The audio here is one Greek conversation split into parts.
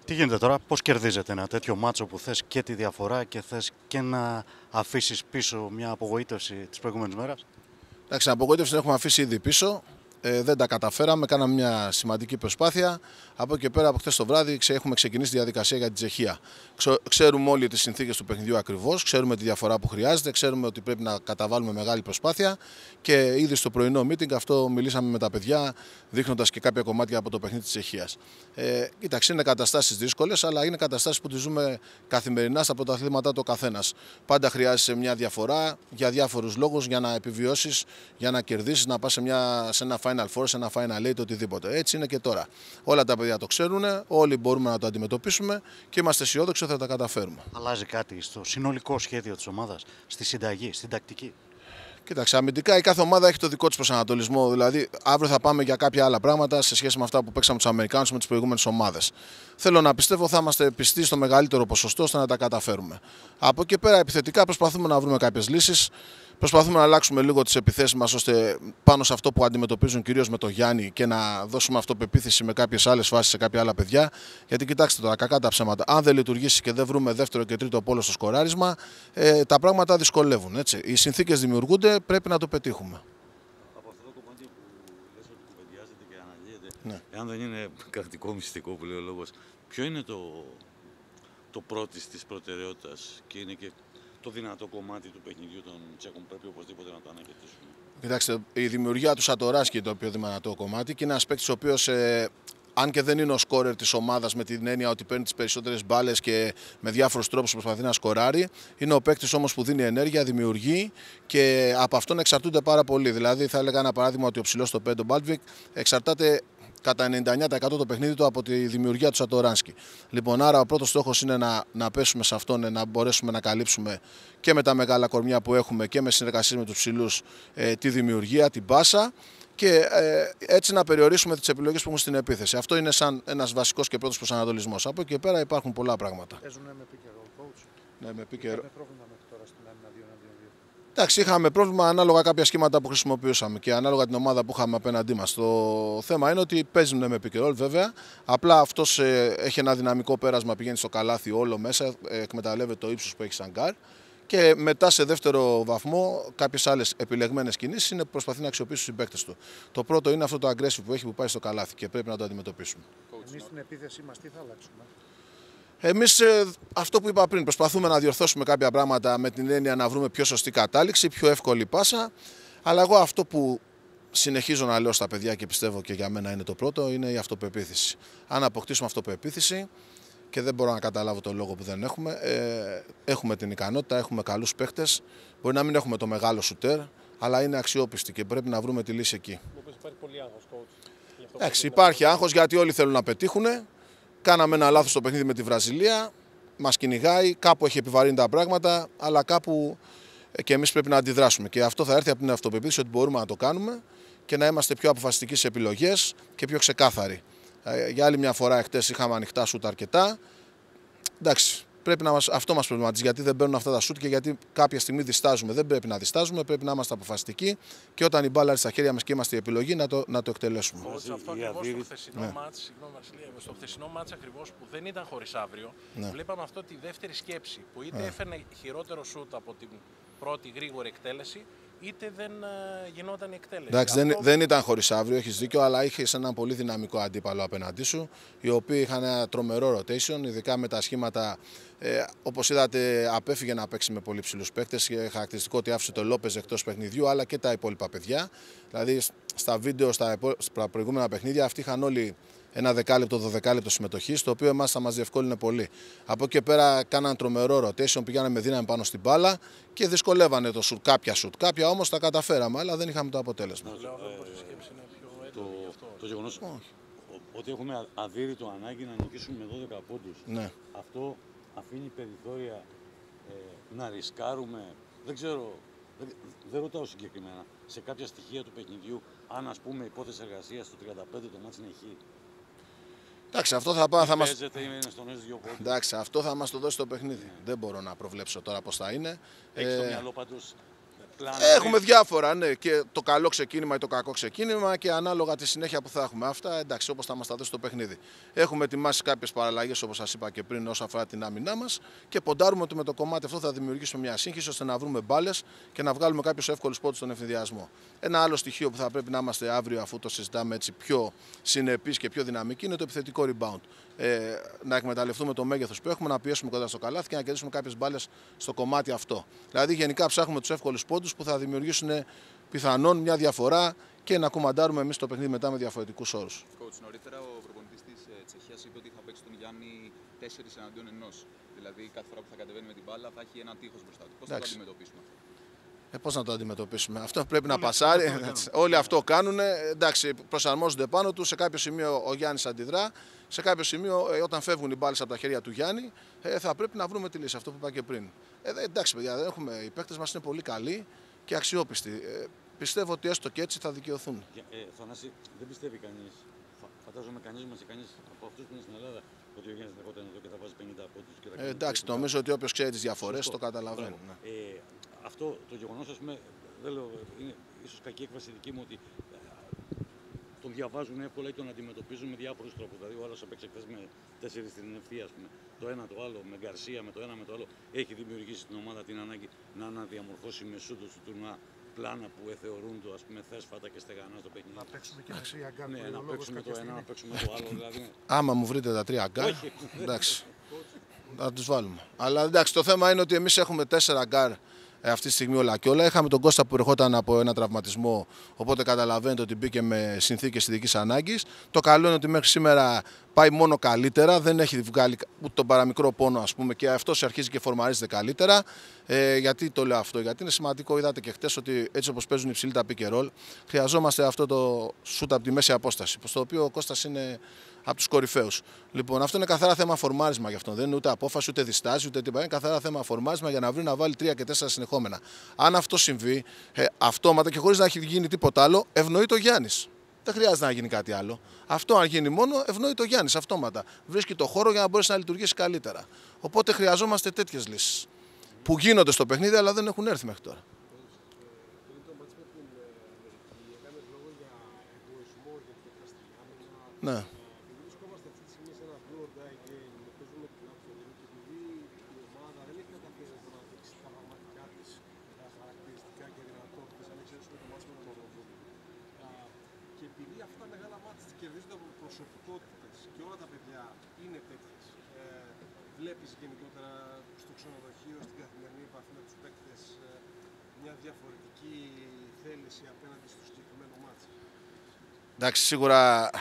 Τι γίνεται τώρα, πώς κερδίζετε ένα τέτοιο μάτσο που θες και τη διαφορά και θες και να αφήσεις πίσω μια απογοήτευση της προηγούμενης μέρας? Εντάξει, απογοήτευση την έχουμε αφήσει ήδη πίσω. Δεν τα καταφέραμε, κάναμε μια σημαντική προσπάθεια. Από εκεί και πέρα, από χθες το βράδυ, έχουμε ξεκινήσει τη διαδικασία για την Τσεχία. Ξέρουμε όλοι τις συνθήκες του παιχνιδιού ακριβώς, ξέρουμε τη διαφορά που χρειάζεται, ξέρουμε ότι πρέπει να καταβάλουμε μεγάλη προσπάθεια και ήδη στο πρωινό meeting αυτό μιλήσαμε με τα παιδιά, δείχνοντας και κάποια κομμάτια από το παιχνίδι της Τσεχίας. Κοίταξε, είναι καταστάσεις δύσκολες, αλλά είναι καταστάσεις που τις ζούμε καθημερινά στα πρωταθλήματα το καθένας. Πάντα χρειάζεσαι μια διαφορά για διάφορους λόγους, για να επιβιώσεις, για να κερδίσεις, να πας σε ένα Final Four, σε ένα Final Eight, οτιδήποτε. Έτσι είναι και τώρα. Όλα τα παιδιά το ξέρουν, όλοι μπορούμε να το αντιμετωπίσουμε και είμαστε αισιόδοξοι ότι θα τα καταφέρουμε. Αλλάζει κάτι στο συνολικό σχέδιο της ομάδας, στη συνταγή, στην τακτική? Κοίταξε, αμυντικά η κάθε ομάδα έχει το δικό της προσανατολισμό. Δηλαδή, αύριο θα πάμε για κάποια άλλα πράγματα σε σχέση με αυτά που παίξαμε τους Αμερικάνους με τις προηγούμενες ομάδες. Θέλω να πιστεύω θα είμαστε πιστοί στο μεγαλύτερο ποσοστό ώστε να τα καταφέρουμε. Από εκεί πέρα, επιθετικά προσπαθούμε να βρούμε κάποιες λύσεις. Προσπαθούμε να αλλάξουμε λίγο τις επιθέσεις μας ώστε πάνω σε αυτό που αντιμετωπίζουν κυρίως με τον Γιάννη και να δώσουμε αυτοπεποίθηση με κάποιες άλλες φάσεις σε κάποια άλλα παιδιά. Γιατί κοιτάξτε τώρα, κακά τα ψέματα. Αν δεν λειτουργήσει και δεν βρούμε δεύτερο και τρίτο πόλο στο σκοράρισμα, τα πράγματα δυσκολεύουν. Έτσι. Οι συνθήκες δημιουργούνται, πρέπει να το πετύχουμε. Από αυτό το κομμάτι που λες ότι κουβεντιάζεται και αναλύεται, Ναι. εάν δεν είναι κρατικό μυστικό που λέει ο λόγος, ποιο είναι το πρώτης της προτεραιότητας και είναι και το δυνατό κομμάτι του παιχνιδιού των Τσέχων, πρέπει οπωσδήποτε να το ανακαιτήσουμε? Κοιτάξτε, η δημιουργία του Σατοράσκη είναι το πιο δυνατό κομμάτι και είναι ένα παίκτης ο οποίος, αν και δεν είναι ο σκόρερ της ομάδας με την έννοια ότι παίρνει τις περισσότερες μπάλες και με διάφορους τρόπους προσπαθεί να σκοράρει, είναι ο παίκτης όμως που δίνει ενέργεια, δημιουργεί και από αυτόν εξαρτούνται πάρα πολύ. Δηλαδή, θα έλεγα ένα παράδειγμα ότι ο ψηλός στο 5 Μπάλτβικ εξαρτάται κατά 99% το παιχνίδι του από τη δημιουργία του Σατοράνσκι. Λοιπόν, άρα ο πρώτος στόχος είναι να πέσουμε σε αυτόν, να μπορέσουμε να καλύψουμε και με τα μεγάλα κορμιά που έχουμε και με συνεργασίες με τους ψηλούς τη δημιουργία, την πάσα και έτσι να περιορίσουμε τις επιλογές που έχουμε στην επίθεση. Αυτό είναι σαν ένας βασικός και πρώτος προσανατολισμός. Από εκεί και πέρα υπάρχουν πολλά πράγματα. Παίζουν με pick and roll, coach. Ναι, με pick and roll. Είχαμε πρόβλημα μέχρι τώρα στην άμυνα 2-2. Εντάξει, είχαμε πρόβλημα ανάλογα κάποια σχήματα που χρησιμοποιούσαμε και ανάλογα την ομάδα που είχαμε απέναντί μας. Το θέμα είναι ότι παίζουν με pick and roll βέβαια. Απλά αυτός έχει ένα δυναμικό πέρασμα, πηγαίνει στο καλάθι όλο μέσα, εκμεταλλεύεται το ύψος που έχει σαν γκάρ. Και μετά σε δεύτερο βαθμό, κάποιες άλλες επιλεγμένες κινήσεις είναι που προσπαθεί να αξιοποιήσει τους συμπαίκτες του. Το πρώτο είναι αυτό το aggressive που έχει που πάει στο καλάθι και πρέπει να το αντιμετωπίσουμε. Εμείς στην επίθεσή μας τι θα αλλάξουμε? Εμείς αυτό που είπα πριν, προσπαθούμε να διορθώσουμε κάποια πράγματα με την έννοια να βρούμε πιο σωστή κατάληξη, πιο εύκολη πάσα. Αλλά εγώ αυτό που συνεχίζω να λέω στα παιδιά και πιστεύω και για μένα είναι το πρώτο, είναι η αυτοπεποίθηση. Αν αποκτήσουμε αυτοπεποίθηση, και δεν μπορώ να καταλάβω τον λόγο που δεν έχουμε, έχουμε την ικανότητα, έχουμε καλούς παίχτες. Μπορεί να μην έχουμε το μεγάλο σουτέρ, αλλά είναι αξιόπιστοι και πρέπει να βρούμε τη λύση εκεί. Υπάρχει πολύ άγχος, coach. Εντάξει, υπάρχει άγχος γιατί όλοι θέλουν να πετύχουν. Κάναμε ένα λάθος στο παιχνίδι με τη Βραζιλία. Μας κυνηγάει, κάπου έχει επιβαρύνει τα πράγματα, αλλά κάπου και εμείς πρέπει να αντιδράσουμε. Και αυτό θα έρθει από την αυτοπεποίθηση ότι μπορούμε να το κάνουμε και να είμαστε πιο αποφασιστικοί στις επιλογές και πιο ξεκάθαροι. Για άλλη μια φορά, εχθές είχαμε ανοιχτά σούτ αρκετά. Εντάξει, πρέπει αυτό μας προβληματίζει. Γιατί δεν παίρνουν αυτά τα σούτ και γιατί κάποια στιγμή διστάζουμε. Δεν πρέπει να διστάζουμε, πρέπει να είμαστε αποφασιστικοί και όταν η μπάλα έρθει στα χέρια μας και είμαστε η επιλογή να το εκτελέσουμε. Αυτό ακριβώς στο χθεσινό μάτς, στο χθεσινό μάτς ακριβώς που δεν ήταν χωρίς αύριο, βλέπαμε αυτό τη δεύτερη σκέψη που είτε έφερνε χειρότερο σούτ από την πρώτη γρήγορη εκτέλεση, είτε δεν γινόταν η εκτέλεση. Εντάξει, δεν ήταν χωρίς αύριο, έχεις δίκιο, αλλά είχες έναν πολύ δυναμικό αντίπαλο απέναντί σου, οι οποίοι είχαν ένα τρομερό rotation, ειδικά με τα σχήματα. Όπως είδατε, απέφυγε να παίξει με πολύ ψηλούς παίκτες. Χαρακτηριστικό ότι άφησε το Λόπεζ εκτός παιχνιδιού, αλλά και τα υπόλοιπα παιδιά. Δηλαδή, στα βίντεο, στα προηγούμενα παιχνίδια, αυτοί είχαν όλοι ένα 10 λεπτό συμμετοχή, το οποίο εμάς θα μας διευκόλυνε πολύ. Από εκεί και πέρα κάναν τρομερό rotation, πήγανε με δύναμη πάνω στην μπάλα και δυσκολεύανε το σουτ. Κάποια όμως τα καταφέραμε, αλλά δεν είχαμε το αποτέλεσμα. Το γεγονός ότι έχουμε αδύρυτο ανάγκη να νικήσουμε με 12 πόντους, ναι. Αυτό αφήνει περιθώρια να ρισκάρουμε, δεν ξέρω, δεν ρωτάω συγκεκριμένα, σε κάποια στοιχεία του παιχνιδιού, αν ας πούμε υπόθεση εργασίας στο 35 το μάτς είναι χ. Εντάξει, αυτό θα μας το δώσει το παιχνίδι. Δεν μπορώ να προβλέψω τώρα πώς θα είναι. Έχεις στο μυαλό πάντως πλάνα. Έχουμε διάφορα, ναι, και το καλό ξεκίνημα ή το κακό ξεκίνημα και ανάλογα τη συνέχεια που θα έχουμε. Αυτά εντάξει, όπως θα μας τα δώσει το παιχνίδι. Έχουμε ετοιμάσει κάποιες παραλλαγές, όπως σας είπα και πριν, όσον αφορά την άμυνά μας και ποντάρουμε ότι με το κομμάτι αυτό θα δημιουργήσουμε μια σύγχυση ώστε να βρούμε μπάλες και να βγάλουμε κάποιους εύκολους πόντους στον ευθυνδιασμό. Ένα άλλο στοιχείο που θα πρέπει να είμαστε αύριο, αφού το συζητάμε έτσι πιο συνεπείς και πιο δυναμικοί, είναι το επιθετικό rebound. Να εκμεταλλευτούμε το μέγεθος που έχουμε, να πιέσουμε κοντά στο καλάθι και να κερδίσουμε κάποιες μπάλες στο κομμάτι αυτό. Δηλαδή, γενικά ψάχνουμε τους εύκολους πόντους που θα δημιουργήσουν πιθανόν μια διαφορά και να κουμαντάρουμε εμείς το παιχνίδι μετά με διαφορετικούς όρους. Coach, νωρίτερα ο προπονητής της Τσεχίας είπε ότι θα παίξει τον Γιάννη 4 εναντίον 1. Δηλαδή, κάθε φορά που θα κατεβαίνει με την μπάλα θα έχει έναν τείχος μπροστά του. Πώς θα το αντιμετωπίσουμε? Πώς να το αντιμετωπίσουμε? Αυτό πρέπει να πασάρει. Όλοι αυτό κάνουν. Εντάξει, προσαρμόζονται πάνω του. Σε κάποιο σημείο ο Γιάννης αντιδρά. Σε κάποιο σημείο, όταν φεύγουν οι μπάλες από τα χέρια του Γιάννη, θα πρέπει να βρούμε τη λύση. Αυτό που είπα και πριν. Εντάξει, παιδιά, οι παίκτες μας είναι πολύ καλοί και αξιόπιστοι. Πιστεύω ότι έστω και έτσι θα δικαιωθούν. Θανάση, δεν πιστεύει κανείς. Φαντάζομαι κανείς μας ή κανείς από αυτούς που είναι στην Ελλάδα ότι ο Γιάννης δεχόταν εδώ και θα βάζει 50 πόντους. Εντάξει, νομίζω ότι όποιος ξέρει τις διαφορές το καταλαβαίνει. Ναι. Αυτό το γεγονός, ας πούμε, δεν λέω, είναι ίσως κακή έκφραση δική μου, ότι τον διαβάζουν εύκολα ή τον αντιμετωπίζουν με διάφορους τρόπους. Δηλαδή, ο άλλος έπαιξε χθες με 4 στην ευθεία, ας πούμε. Το ένα το άλλο, με Γκαρσία, με το ένα με το άλλο. Έχει δημιουργήσει στην ομάδα την ανάγκη να αναδιαμορφώσει μεσούτος του τουρνουά πλάνα που θεωρούν το, ας πούμε, θέσφατα και στεγανά στο παιχνίδι. Να παίξουμε και με 3 γκάρ. Ναι, να παίξουμε το ένα, να παίξουμε το άλλο. Δηλαδή. Άμα μου βρείτε τα 3 γκάρ, εντάξει, θα τους βάλουμε. Αλλά εντάξει, το θέμα είναι ότι εμείς έχουμε 4 γκάρ αυτή τη στιγμή όλα και όλα. Είχαμε τον Κώστα που ερχόταν από ένα τραυματισμό, οπότε καταλαβαίνετε ότι μπήκε με συνθήκες ειδικής ανάγκης. Το καλό είναι ότι μέχρι σήμερα πάει μόνο καλύτερα, δεν έχει βγάλει ούτε τον παραμικρό πόνο, ας πούμε, και αυτός αρχίζει και φορμαρίζεται καλύτερα. Γιατί το λέω αυτό? Γιατί είναι σημαντικό, είδατε και χτες, ότι έτσι όπως παίζουν υψηλή τα pick and roll, χρειαζόμαστε αυτό το shoot από τη μέση απόσταση, στο οποίο ο Κώστας είναι από τους κορυφαίους. Λοιπόν, αυτό είναι καθαρά θέμα φορμάρισμα γι' αυτό. Δεν είναι ούτε απόφαση, ούτε διστάση, ούτε τίποτα. Είναι καθαρά θέμα φορμάρισμα για να βρει να βάλει 3 και 4 συνεχόμενα. Αν αυτό συμβεί, αυτόματα και χωρίς να έχει γίνει τίποτα άλλο, ευνοεί το Γιάννης. Δεν χρειάζεται να γίνει κάτι άλλο. Αυτό, αν γίνει μόνο, ευνοεί το Γιάννης αυτόματα. Βρίσκει το χώρο για να μπορέσει να λειτουργήσει καλύτερα. Οπότε χρειαζόμαστε τέτοιες λύσεις. Που γίνονται στο παιχνίδι, αλλά δεν έχουν έρθει μέχρι τώρα. Ναι. Βρισκόμαστε αυτή τη στιγμή σε ένα do or die game, παίζουμε την absolute και επειδή η ομάδα δεν έχει καταφέρει να δείξει τα πραγματικά της χαρακτηριστικά και δυνατότητες, αν εξαιρέσουμε το μάτσο με τον Μαυροβούνιο. Και επειδή αυτά τα μεγάλα μάτια κερδίζονται από προσωπικότητες και όλα τα παιδιά είναι τέτοιες, βλέπεις γενικότερα στο ξενοδοχείο, στην καθημερινή επαφή με τους παίκτες, μια διαφορετική θέληση απέναντι στο συγκεκριμένο μάτσο? Εντάξει, σίγουρα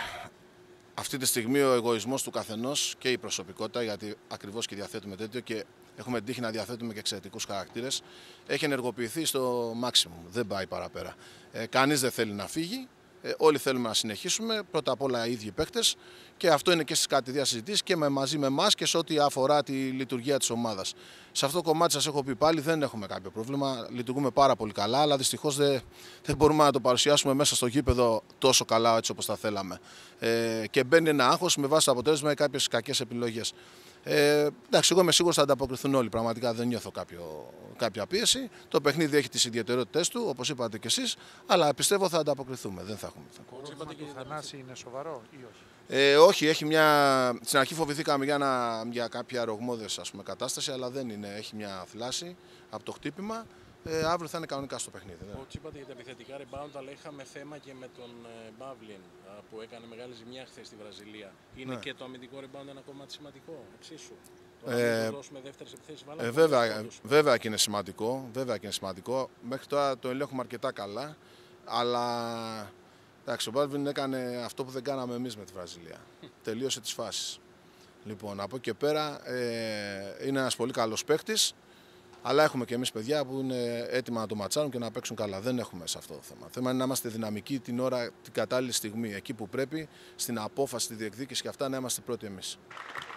αυτή τη στιγμή ο εγωισμός του καθενός και η προσωπικότητα, γιατί ακριβώς και διαθέτουμε τέτοιο και έχουμε τύχει να διαθέτουμε και εξαιρετικούς χαρακτήρες, έχει ενεργοποιηθεί στο maximum. Δεν πάει παραπέρα. Κανείς δεν θέλει να φύγει. Όλοι θέλουμε να συνεχίσουμε. Πρώτα απ' όλα οι ίδιοι παίκτες. Και αυτό είναι και στις κατηδίας συζητήσεις και μαζί με εμάς και σε ό,τι αφορά τη λειτουργία της ομάδας. Σε αυτό το κομμάτι σας έχω πει πάλι δεν έχουμε κάποιο πρόβλημα. Λειτουργούμε πάρα πολύ καλά, αλλά δυστυχώς δεν μπορούμε να το παρουσιάσουμε μέσα στο γήπεδο τόσο καλά έτσι όπως θα θέλαμε. Και μπαίνει ένα άγχος με βάση το αποτέλεσμα ή κάποιες κακές επιλογές. Εντάξει, εγώ είμαι σίγουρος θα ανταποκριθούν όλοι. Πραγματικά δεν νιώθω κάποια πίεση. Το παιχνίδι έχει τις ιδιαιτερότητες του, όπως είπατε κι εσείς, αλλά πιστεύω θα ανταποκριθούμε. Δεν θα έχουμε. Το πρόβλημα του Θανάση είναι σοβαρό ή όχι? Όχι, έχει μια... στην αρχή φοβηθήκαμε για κάποια ρογμώδες, ας πούμε, κατάσταση, αλλά δεν είναι. Έχει μια θλάση από το χτύπημα. Αύριο θα είναι κανονικά στο παιχνίδι. Ναι. Όχι, είπατε για τα επιθετικά rebound, αλλά είχαμε θέμα και με τον Μπαβλιν που έκανε μεγάλη ζημιά χθες στη Βραζιλία. Είναι και το αμυντικό rebound ένα κομμάτι σημαντικό, εξίσου? Να δώσουμε δεύτερες επιθέσεις, βέβαια και είναι σημαντικό. Μέχρι τώρα το ελέγχουμε αρκετά καλά. Αλλά εντάξει, ο Μπάλβιν έκανε αυτό που δεν κάναμε εμείς με τη Βραζιλία. Τελείωσε τις φάσεις. Λοιπόν, από εκεί και πέρα είναι ένας πολύ καλός παίκτης. Αλλά έχουμε και εμείς παιδιά που είναι έτοιμα να το ματσάρουν και να παίξουν καλά. Δεν έχουμε σε αυτό το θέμα. Το θέμα είναι να είμαστε δυναμικοί την ώρα, την κατάλληλη στιγμή. Εκεί που πρέπει, στην απόφαση, στη διεκδίκηση και αυτά να είμαστε πρώτοι εμείς.